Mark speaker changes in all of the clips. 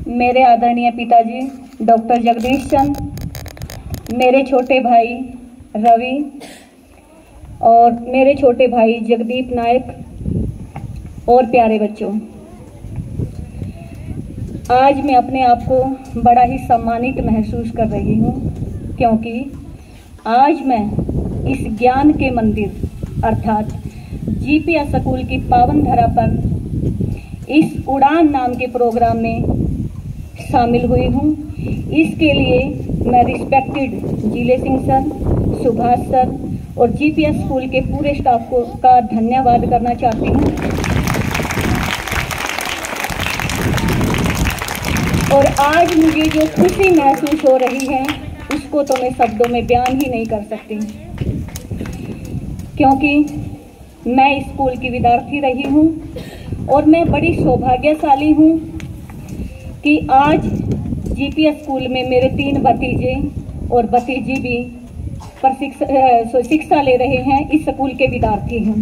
Speaker 1: मेरे आदरणीय पिताजी डॉक्टर जगदीश चंद, मेरे छोटे भाई रवि और मेरे छोटे भाई जगदीप नायक और प्यारे बच्चों, आज मैं अपने आप को बड़ा ही सम्मानित महसूस कर रही हूँ, क्योंकि आज मैं इस ज्ञान के मंदिर अर्थात जीपीएस स्कूल की पावन धरा पर इस उड़ान नाम के प्रोग्राम में शामिल हुई हूँ। इसके लिए मैं respected Jile Singh sir, Subhash sir और जीपीएस स्कूल के पूरे स्टाफ को का धन्यवाद करना चाहती हूँ। और आज मुझे जो खुशी महसूस हो रही है उसको तो मैं शब्दों में बयान ही नहीं कर सकती, क्योंकि मैं स्कूल की विद्यार्थी रही हूँ और मैं बड़ी सौभाग्यशाली हूँ कि आज जीपीएस स्कूल में मेरे 3 भतीजे और भतीजी भी शिक्षा ले रहे हैं, इस स्कूल के विद्यार्थी हैं।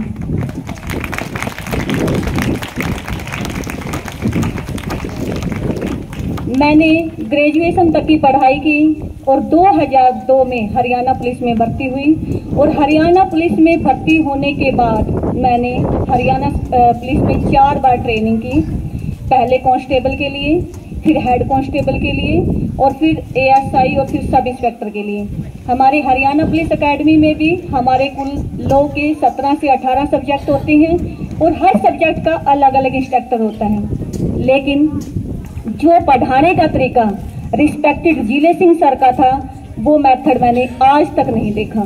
Speaker 1: मैंने ग्रेजुएशन तक की पढ़ाई की और 2002 में हरियाणा पुलिस में भर्ती हुई और हरियाणा पुलिस में भर्ती होने के बाद मैंने हरियाणा पुलिस में 4 बार ट्रेनिंग की, पहले कांस्टेबल के लिए, फिर हेड कांस्टेबल के लिए और फिर एएसआई और फिर सब इंस्पेक्टर के लिए। हमारे हरियाणा पुलिस एकेडमी में भी हमारे कुल लॉ के 17 से 18 सब्जेक्ट होते हैं और हर सब्जेक्ट का अलग अलग इंस्ट्रक्टर होता है, लेकिन जो पढ़ाने का तरीका रिस्पेक्टेड जिले सिंह सर का था वो मेथड मैंने आज तक नहीं देखा।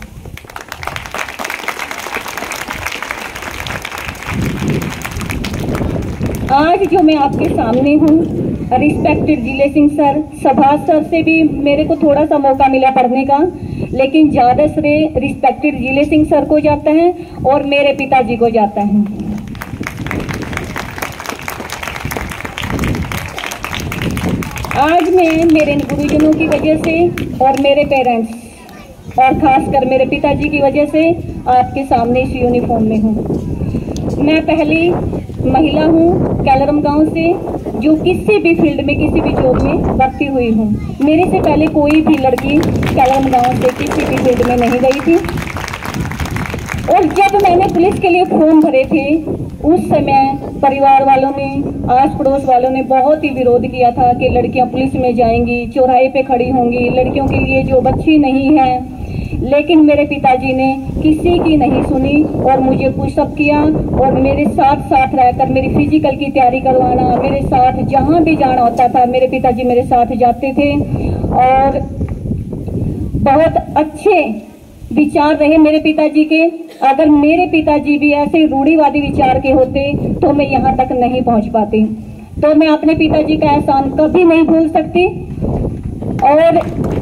Speaker 1: आज जो मैं आपके सामने हूँ, respected Jile Singh sir, Subhash sir से भी मेरे को थोड़ा सा मौका मिला पढ़ने का, लेकिन ज्यादा श्रेय रिस्पेक्टेड जिले सिंह सर को जाता है और मेरे पिताजी को जाता है। आज मैं मेरे गुरुजनों की वजह से और मेरे पेरेंट्स और खासकर मेरे पिताजी की वजह से आपके सामने इस यूनिफॉर्म में हूँ। मैं पहली महिला हूँ कैलरम गांव से जो किसी भी फील्ड में किसी भी जॉब में भर्ती हुई हूँ। मेरे से पहले कोई भी लड़की कैलरम गांव से किसी भी फील्ड में नहीं गई थी। और जब मैंने पुलिस के लिए फॉर्म भरे थे उस समय परिवार वालों ने, आस पड़ोस वालों ने बहुत ही विरोध किया था कि लड़कियां पुलिस में जाएंगी, चौराहे पे खड़ी होंगी, लड़कियों के लिए जो बच्ची नहीं है। लेकिन मेरे पिताजी ने किसी की नहीं सुनी और मुझे पुशअप किया और मेरे साथ साथ रहकर मेरी फिजिकल की तैयारी करवाना, मेरे साथ जहां भी जाना होता था मेरे पिताजी मेरे साथ जाते थे। और बहुत अच्छे विचार रहे मेरे पिताजी के। अगर मेरे पिताजी भी ऐसे रूढ़िवादी विचार के होते तो मैं यहाँ तक नहीं पहुँच पाती। तो मैं अपने पिताजी का एहसान कभी नहीं भूल सकती। और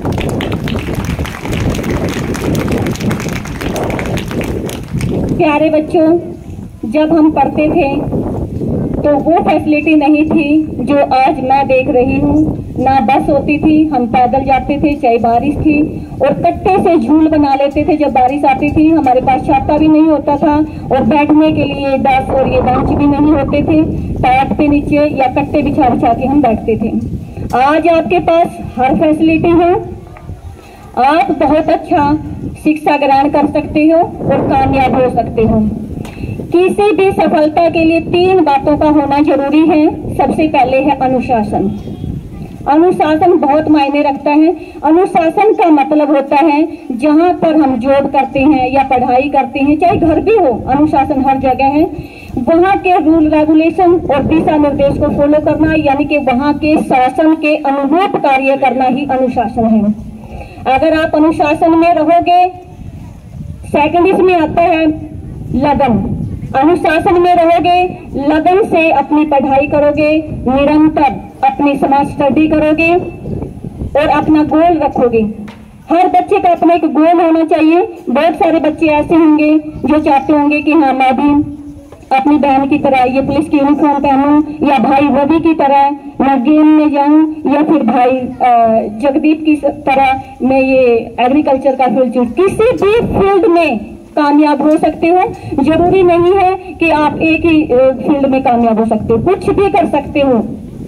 Speaker 1: प्यारे बच्चों, जब हम पढ़ते थे तो वो फैसिलिटी नहीं थी जो आज मैं देख रही हूँ। ना बस होती थी, हम पैदल जाते थे, चाहे बारिश थी, और कट्टे से झूल बना लेते थे जब बारिश आती थी। हमारे पास छाता भी नहीं होता था और बैठने के लिए डेस्क और ये बेंच भी नहीं होते थे। टाट पे नीचे या कट्टे बिछा बिछा के हम बैठते थे। आज आपके पास हर फैसिलिटी है, आप बहुत अच्छा शिक्षा ग्रहण कर सकते हो और कामयाब हो सकते हो। किसी भी सफलता के लिए 3 बातों का होना जरूरी है। सबसे पहले है अनुशासन। अनुशासन बहुत मायने रखता है। अनुशासन का मतलब होता है जहां पर हम जॉब करते हैं या पढ़ाई करते हैं, चाहे घर भी हो, अनुशासन हर जगह है। वहां के रूल रेगुलेशन और दिशा निर्देश को फॉलो करना, यानी कि वहां के शासन के अनुरूप कार्य करना ही अनुशासन है। अगर आप अनुशासन में रहोगे, सेकंड इसमें आता है लगन। अनुशासन में रहोगे, लगन से अपनी पढ़ाई करोगे, निरंतर अपनी समाज स्टडी करोगे और अपना गोल रखोगे। हर बच्चे का अपना एक गोल होना चाहिए। बहुत सारे बच्चे ऐसे होंगे जो चाहते होंगे कि हाँ मैं भी अपनी बहन की तरह ये पुलिस की यूनिफॉर्म पहनूं, या भाई रवि की तरह मैं गेम में जाऊं, या फिर भाई जगदीप की तरह मैं ये एग्रीकल्चर का फील्ड चूज। किसी भी फील्ड में कामयाब हो सकते हो। जरूरी नहीं है कि आप एक ही फील्ड में कामयाब हो सकते हो, कुछ भी कर सकते हो।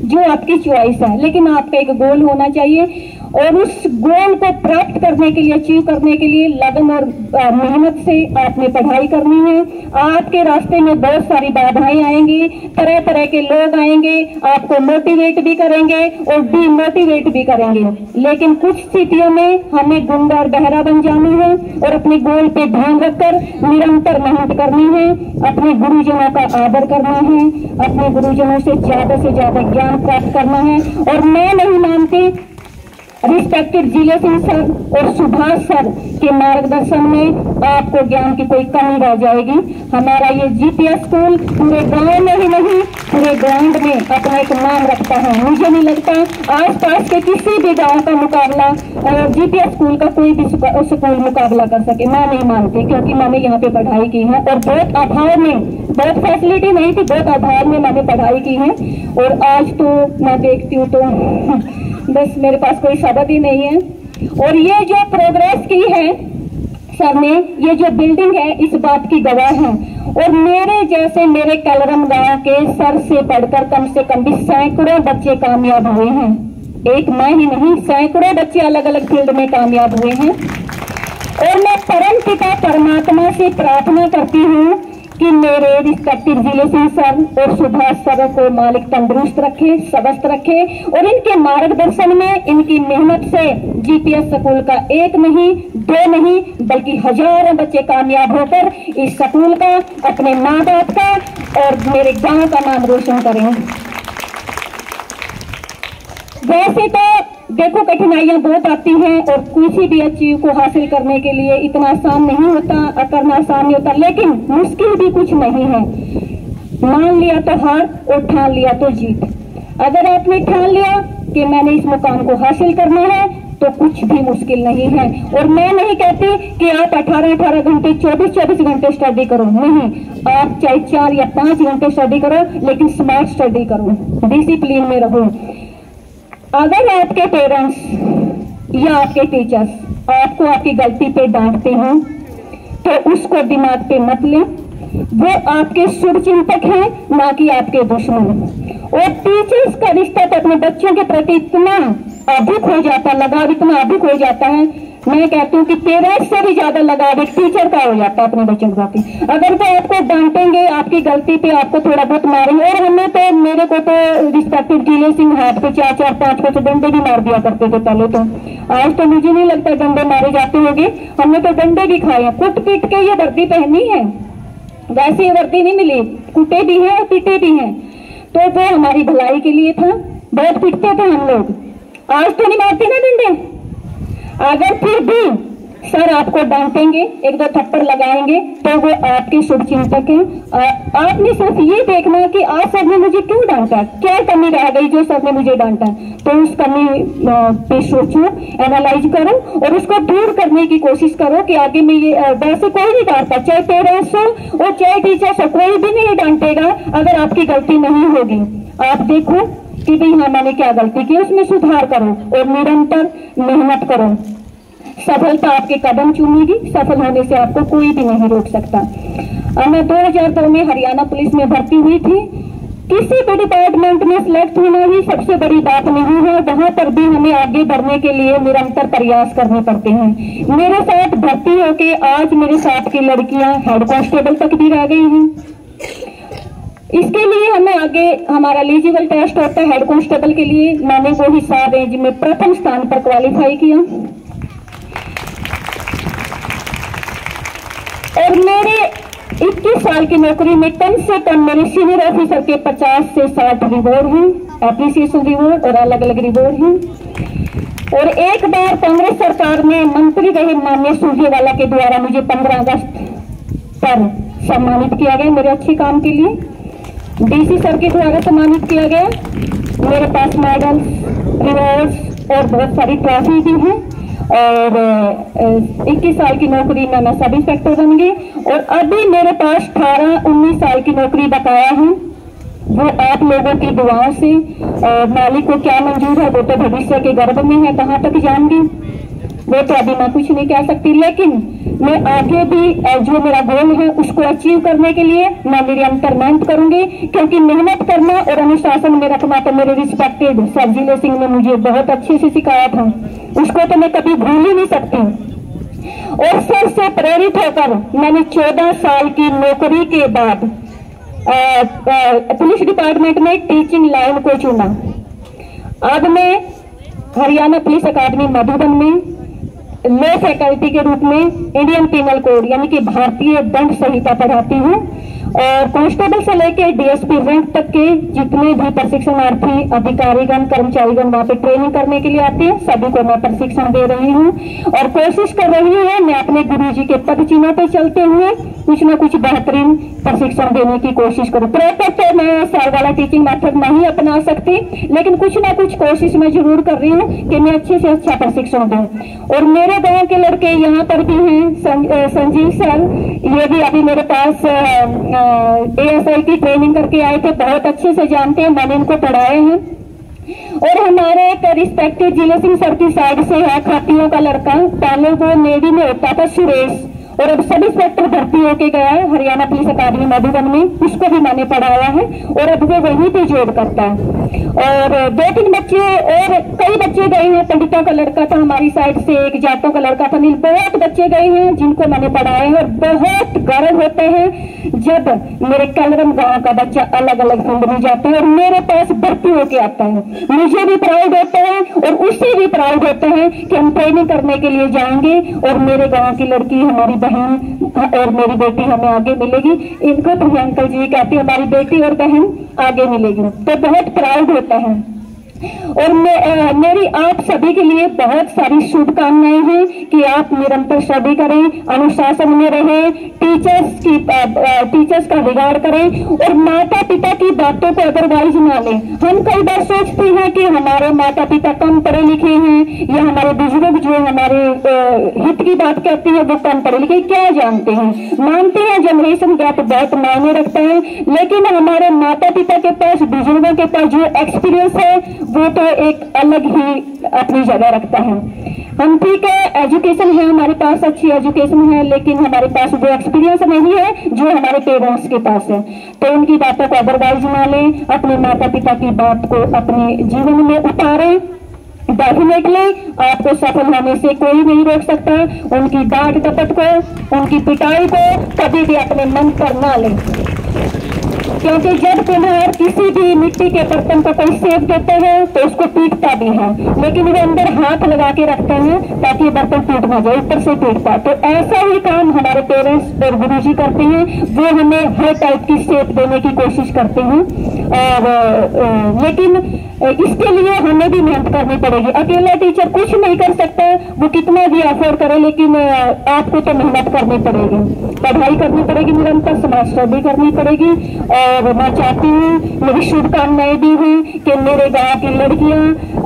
Speaker 1: जो आपकी चॉइस है, लेकिन आपका एक गोल होना चाहिए और उस गोल को प्राप्त करने के लिए, अचीव करने के लिए लगन और मेहनत से आपने पढ़ाई करनी है। आपके रास्ते में बहुत सारी बाधाएं आएंगी, तरह तरह के लोग आएंगे, आपको मोटिवेट भी करेंगे और डीमोटिवेट भी करेंगे, लेकिन कुछ स्थितियों में हमें गुंगा और बहरा बन जाना है और अपने गोल पे ध्यान रखकर निरंतर मेहनत करनी है, अपने गुरुजनों का आदर करना है, अपने गुरुजनों से ज्यादा ज्ञान प्राप्त करना है। और मैं नहीं मानती रिस्पेक्टेड जिले सिंह सर और सुभाष सर के मार्गदर्शन में आपको ज्ञान की कोई कमी रह जाएगी। हमारा ये जीपीएस स्कूल पूरे गांव में ही नहीं, पूरे ग्राउंड में अपना एक नाम रखता है। मुझे नहीं लगता आसपास के किसी भी गांव का मुकाबला जीपीएस स्कूल का कोई भी स्कूल मुकाबला कर सके। मैं नहीं मानती, क्योंकि मैंने यहाँ पे पढ़ाई की है और बहुत अभाव में, बहुत फैसिलिटी नहीं थी, बहुत अभाव में मैंने पढ़ाई की है। और आज तो मैं देखती हूँ तो बस मेरे पास कोई शब्द ही नहीं है। और ये जो प्रोग्रेस की है सर ने, ये जो बिल्डिंग है, इस बात की गवाह है। और मेरे जैसे मेरे कलरम गांव के सर से पढ़कर कम से कम भी सैकड़ों बच्चे कामयाब हुए हैं। एक मैं ही नहीं, सैकड़ों बच्चे अलग अलग फील्ड में कामयाब हुए हैं। और मैं परम पिता परमात्मा से प्रार्थना करती हूँ कि मेरे रिस्पेक्टिव जिले सिंह सर और सुभाष सर को मालिक तंदुरुस्त रखे, स्वस्थ रखे और इनके मार्गदर्शन में, इनकी मेहनत से जीपीएस स्कूल का एक नहीं, दो नहीं, बल्कि हजारों बच्चे कामयाब होकर इस स्कूल का, अपने माँ बाप का और मेरे गांव का नाम रोशन करें। वैसे तो देखो कठिनाइयां बहुत आती हैं और किसी भी चीज को हासिल करने के लिए इतना आसान नहीं होता, करना आसान नहीं होता, लेकिन मुश्किल भी कुछ नहीं है। मान लिया तो हार और ठान लिया तो जीत। अगर आपने ठान लिया कि मैंने इस मुकाम को हासिल करना है तो कुछ भी मुश्किल नहीं है। और मैं नहीं कहती कि आप 18-18 घंटे, 24-24 घंटे स्टडी करो, नहीं, आप चाहे 4 या 5 घंटे स्टडी करो, लेकिन स्मार्ट स्टडी करो, डिसिप्लिन में रहो। अगर आपके पेरेंट्स या आपके टीचर्स आपको आपकी गलती पे डांटते हैं तो उसको दिमाग पे मत लें, वो आपके शुभचिंतक हैं, ना कि आपके दुश्मन। और टीचर्स का रिश्ता तो अपने बच्चों के प्रति इतना अधिक हो जाता है, लगाव इतना अधिक हो जाता है, मैं कहती हूँ कि पेरेंट्स से भी ज्यादा लगाव एक टीचर का हो जाता है अपने बच्चों के प्रति। अगर वो आपको डांटेंगे, आपकी गलती पे आपको थोड़ा बहुत मारेंगे, और हमें तो, मेरे को तो रिस्पेक्टिव जिले सिंह हाथ पे 4-4, 5-5 डंडे भी मार दिया करते थे पहले तो। आज तो मुझे नहीं लगता डंडे मारे जाते होंगे, हमने तो डंडे भी खाए हैं, कुट पीट के ये वर्दी पहनी है, वैसे ये वर्दी नहीं मिली, कुटे भी हैं और पीटे भी हैं। तो वो हमारी भलाई के लिए था, बहुत पिटते थे हम लोग। आज तो नहीं मारते ना डंडे। अगर फिर भी सर आपको डांटेंगे, 1-2 थप्पड़ लगाएंगे, तो वो आपके शुभचिंतक हैं। आपने सिर्फ ये देखना कि आज सर ने मुझे क्यों डांटा, क्या कमी रह गई जो सर ने मुझे डांटा, तो उस कमी पे सोचो, एनालाइज करो और उसको दूर करने की कोशिश करो कि आगे में ये, वैसे कोई नहीं डांटता, चाहे पेरेंट्स हो और चाहे टीचर्स हो, कोई भी नहीं डांटेगा अगर आपकी गलती नहीं होगी। आप देखो कि भाई हाँ मैंने क्या गलती की, उसमें सुधार करो और निरंतर मेहनत करो। सफलता आपके कदम चूमेगी, सफल होने से आपको कोई भी नहीं रोक सकता। मैं 2002 में हरियाणा पुलिस में भर्ती हुई थी। किसी भी डिपार्टमेंट में सिलेक्ट होना ही सबसे बड़ी बात नहीं है, वहां पर भी हमें आगे बढ़ने के लिए निरंतर प्रयास करने पड़ते हैं। मेरे साथ भर्ती होके आज मेरे साथ की लड़कियां हेड कांस्टेबल तक भी रह गई हैं। इसके लिए हमें आगे हमारा एलिजिबल टेस्ट होता है हेड कांस्टेबल के लिए। मैंने वो हिसाब रेंज में प्रथम स्थान पर क्वालिफाई किया और मेरे 21 साल की नौकरी में कम से कम मेरे सीनियर ऑफिसर के 50 से 60 रिवॉर्ड हैं, एप्रिसिएशन रिवॉर्ड और अलग अलग रिवॉर्ड हैं। और एक बार कांग्रेस सरकार में मंत्री रहे माननीय सुरजेवाला के द्वारा मुझे 15 अगस्त पर सम्मानित किया गया मेरे अच्छे काम के लिए। डीसी सर के द्वारा सम्मानित किया गया। मेरे पास मेडल्स, रिवॉर्ड्स और बहुत सारी ट्रॉफी भी हैं। और 21 साल की नौकरी में मैं सब इंस्पेक्टर बन गई और अभी मेरे पास 18-19 साल की नौकरी बकाया है। वो आप लोगों की दुआओं से, मालिक को क्या मंजूर है वो तो भविष्य के गर्भ में है, कहाँ तक जाऊंगी, वो तो अभी मैं कुछ नहीं कह सकती, लेकिन मैं आगे भी जो मेरा गोल है उसको अचीव करने के लिए मैं निरंतर मेहनत करूंगी, क्योंकि मेहनत करना और अनुशासन में रखना तो मेरे रिस्पेक्टेड सर जिले सिंह ने मुझे बहुत अच्छे से सिखाया था, उसको तो मैं कभी भूल ही नहीं सकती। और सर से प्रेरित होकर मैंने 14 साल की नौकरी के बाद पुलिस डिपार्टमेंट में टीचिंग लाइन को चुना। अब मैं हरियाणा पुलिस अकादमी मधुबन में लॉ फैकल्टी के रूप में इंडियन पिनल कोड यानी कि भारतीय दंड संहिता पढ़ाती हूँ, और कांस्टेबल से लेकर डीएसपी रैंक तक के जितने भी प्रशिक्षणार्थी अधिकारीगण कर्मचारीगण वहाँ पे ट्रेनिंग करने के लिए आते हैं, सभी को मैं प्रशिक्षण दे रही हूँ और कोशिश कर रही हूँ मैं अपने गुरुजी के पद चिन्हों पर चलते हुए कुछ न कुछ बेहतरीन प्रशिक्षण देने की कोशिश करूँ। प्रॉपर तो मैं सर वाला टीचिंग मेथड नहीं अपना सकती, लेकिन कुछ ना कुछ कोशिश मैं जरूर कर रही हूँ कि मैं अच्छे से अच्छा प्रशिक्षण दूं। और मेरे गांव के लड़के यहाँ पर भी हैं, संजीव सर, ये भी अभी मेरे पास ASI की ट्रेनिंग करके आए थे, बहुत अच्छे से जानते हैं, मैंने इनको पढ़ाए हैं। और हमारे एक रिस्पेक्टेड जिले सिंह सर की साइड से है खातियों का लड़का, पहले वो नेवी में होता था, सुरेश, और अब सब इंस्पेक्टर भर्ती होके गया है हरियाणा पुलिस अकादमी मधुबन में, उसको भी मैंने पढ़ाया है और अब वो वहीं पे जॉब करता है। और 2-3 बच्चे और कई बच्चे गए हैं, पंडितों का लड़का था हमारी साइड से, एक जाटों का लड़का था, बहुत बच्चे गए हैं जिनको मैंने पढ़ाया है। और बहुत गर्व होते हैं जब मेरे कलरम गांव का बच्चा अलग अलग फील्ड में जाता है और मेरे पास भर्ती होके आता है, मुझे भी प्राउड होता है और उससे भी प्राउड होता है कि हम ट्रेनिंग करने के लिए जाएंगे और मेरे गाँव की लड़की, हमारी बहन और मेरी बेटी हमें आगे मिलेगी। इनको तो अंकल जी कहती है हमारी बेटी और बहन आगे मिलेगी, तो बहुत प्राउड होता है। और मेरी आप सभी के लिए बहुत सारी शुभकामनाएं हैं कि आप निरंतर स्टडी करें, अनुशासन में रहें, टीचर्स का बिगाड़ करें और माता पिता की बातों को अदरवाइज ना लें। हम कई बार सोचते हैं कि हमारे माता पिता कम पढ़े लिखे हैं या हमारे बुजुर्ग जो हमारे हित की बात कहते हैं वो कम पढ़े लिखे, क्या जानते हैं, मानते हैं जनरेशन गैप बहुत मायने रखता है, लेकिन हमारे माता पिता के पास, बुजुर्गों के पास जो एक्सपीरियंस है वो तो एक अलग ही अपनी जगह रखता है। हम ठीक है, एजुकेशन है हमारे पास, अच्छी एजुकेशन है, लेकिन हमारे पास वो एक्सपीरियंस नहीं है जो हमारे पेरेंट्स के पास है। तो उनकी बातों को अदरवाइज ना लें, अपने माता पिता की बात को अपने जीवन में उतारें। डेफिनेटली आपको सफल होने से कोई नहीं रोक सकता। उनकी डांट डपट को, उनकी पिटाई को कभी भी अपने मन पर ना लें, क्योंकि जब कुम्हार किसी भी मिट्टी के बर्तन को कोई सेक देते हैं तो उसको पीटता भी है, लेकिन वो अंदर हाथ लगा के रखते हैं ताकि बर्तन टूट ना जाए, ऊपर से टूटता। तो ऐसा ही काम हमारे पेरेंट्स और गुरुजी करते हैं, वो हमें हर टाइप की सेक देने की कोशिश करते हैं। और लेकिन इसके लिए हमें भी मेहनत करनी पड़ेगी। अकेला टीचर कुछ नहीं कर सकता, वो कितना भी अफोर्ड करे, लेकिन आपको तो मेहनत करनी पड़ेगी, पढ़ाई करनी पड़ेगी, निरंतर समाज स्टडी करनी पड़ेगी। और मैं चाहती हूँ, मेरी शुभकामनाएं भी हैं कि मेरे गांव की लड़कियां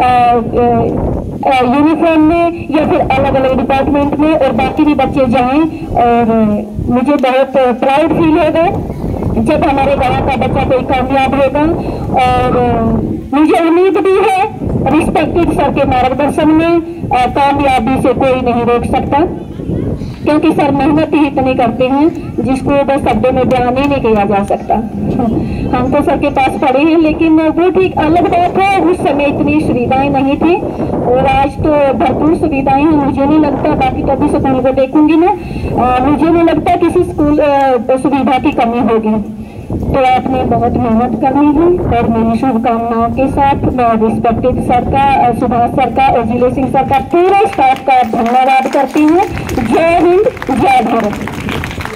Speaker 1: यूनिफॉर्म में या फिर अलग अलग डिपार्टमेंट में और बाकी भी बच्चे जाएं, और मुझे बहुत प्राउड फील होगा जब हमारे गांव का बच्चा कोई कामयाब होगा। और मुझे उम्मीद भी है रिस्पेक्टेड सर के मार्गदर्शन में कामयाबी से कोई नहीं रोक सकता, क्योंकि सर मेहनत ही इतनी करते हैं जिसको बस शब्दों में बयान ही नहीं किया जा सकता। हम तो सर के पास पढ़े हैं, लेकिन वो ठीक अलग बात है, उस समय इतनी सुविधाएं नहीं थी और आज तो भरपूर सुविधाएं हैं। मुझे नहीं लगता, बाकी तो अभी स्कूल को देखूंगी मैं, मुझे नहीं लगता किसी स्कूल सुविधा की कमी होगी। तो आपने बहुत मेहनत करनी है और मेरी शुभकामनाओं के साथ मैं रिस्पेक्टेड सर का, सुभाष सर का और जिले सिंह सर का, पूरे स्टाफ का धन्यवाद करती हूँ। जय हिंद, जय भारत।